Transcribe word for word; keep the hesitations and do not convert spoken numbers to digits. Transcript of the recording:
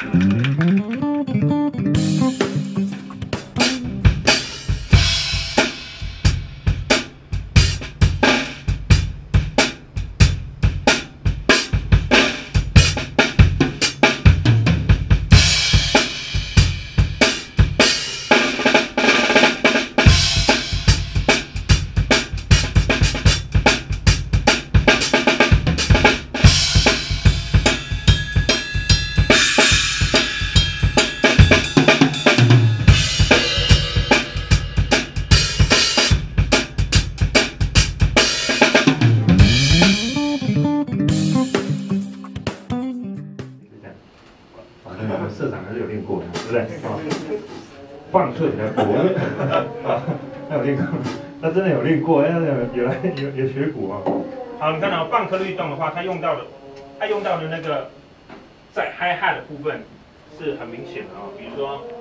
社长还是有练过的，对不对？啊，放射比较多，啊，他有练过，他真的有练过，他有有来有有学鼓啊。好，你看到放颗律动的话，它用到的，它用到的那个在 hi hat 的部分是很明显的啊，比如说。